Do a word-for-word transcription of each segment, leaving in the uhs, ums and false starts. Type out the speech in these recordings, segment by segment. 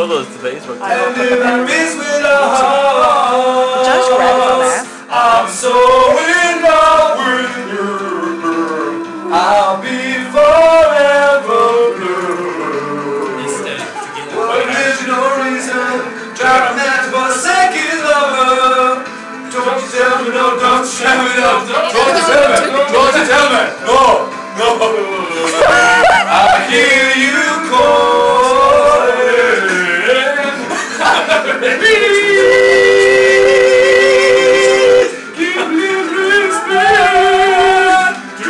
those to Facebook. I will put them in. Just grab it from there. I'm so in love with you. I'll be forever blue. But there's no reason driving that forsake his lover. Don't you tell me no, don't you tell me no, don't you tell me, don't you tell me, no, no. I hear you calling. Please give me respect to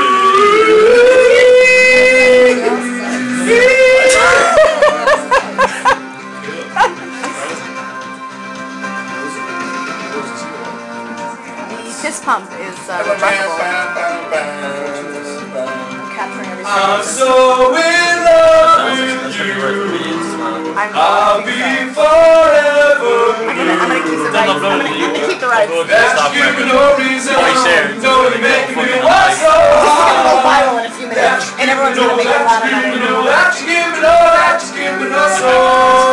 Fist pump is uh, remarkable. Capturing every I'm so in love with you. I'll be forever. I'm gonna, I'm gonna keep the rights. I'm gonna, I'm gonna keep the rights. That's giving no reason. Don't make me want so It's gonna go hard. viral in a few minutes, and everyone's gonna make it loud enough. That's giving no, that's giving no soul.